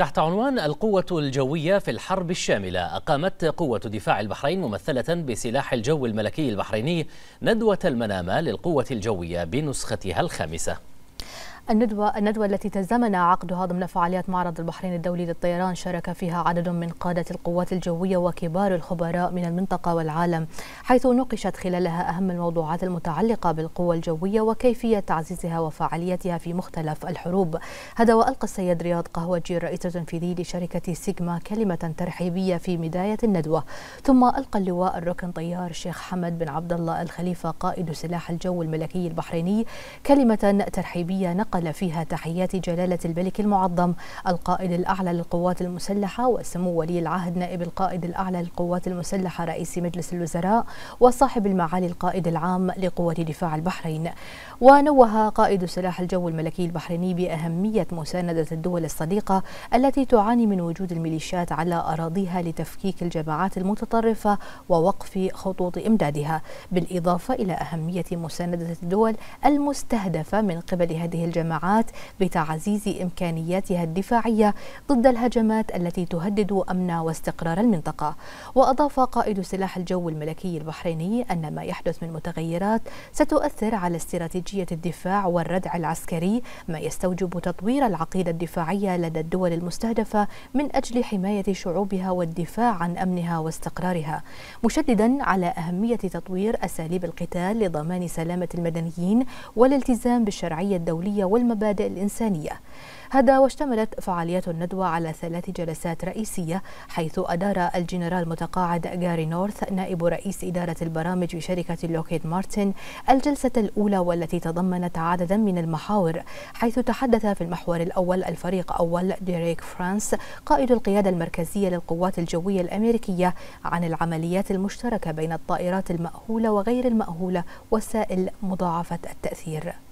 تحت عنوان القوة الجوية في الحرب الشاملة، أقامت قوة دفاع البحرين ممثلة بسلاح الجو الملكي البحريني ندوة المنامة للقوة الجوية بنسختها الخامسة. الندوة التي تزامن عقدها ضمن فعاليات معرض البحرين الدولي للطيران شارك فيها عدد من قادة القوات الجوية وكبار الخبراء من المنطقة والعالم، حيث نوقشت خلالها أهم الموضوعات المتعلقة بالقوة الجوية وكيفية تعزيزها وفعاليتها في مختلف الحروب. هذا وألقى السيد رياض قهوجي الرئيس التنفيذي لشركة سيجما كلمة ترحيبية في بداية الندوة، ثم ألقى اللواء الركن طيار الشيخ حمد بن عبد الله الخليفة قائد سلاح الجو الملكي البحريني كلمة ترحيبية نقل فيها تحيات جلالة الملك المعظم القائد الأعلى للقوات المسلحة وسمو ولي العهد نائب القائد الأعلى للقوات المسلحة رئيس مجلس الوزراء وصاحب المعالي القائد العام لقوة دفاع البحرين. ونوه قائد سلاح الجو الملكي البحريني بأهمية مساندة الدول الصديقة التي تعاني من وجود الميليشيات على أراضيها لتفكيك الجماعات المتطرفة ووقف خطوط إمدادها، بالإضافة إلى أهمية مساندة الدول المستهدفة من قبل هذه الجماعات بتعزيز إمكانياتها الدفاعية ضد الهجمات التي تهدد أمن واستقرار المنطقة. وأضاف قائد سلاح الجو الملكي البحريني أن ما يحدث من متغيرات ستؤثر على استراتيجية الدفاع والردع العسكري، ما يستوجب تطوير العقيدة الدفاعية لدى الدول المستهدفة من أجل حماية شعوبها والدفاع عن أمنها واستقرارها، مشددا على أهمية تطوير أساليب القتال لضمان سلامة المدنيين والالتزام بالشرعية الدولية والمبادئ الإنسانية. هذا واشتملت فعاليات الندوة على 3 جلسات رئيسية، حيث أدار الجنرال متقاعد غاري نورث نائب رئيس إدارة البرامج بشركة لوكهيد مارتن الجلسة الأولى، والتي تضمنت عددا من المحاور، حيث تحدث في المحور الأول الفريق أول ديريك فرانس قائد القيادة المركزية للقوات الجوية الأمريكية عن العمليات المشتركة بين الطائرات المأهولة وغير المأهولة وسائل مضاعفة التأثير.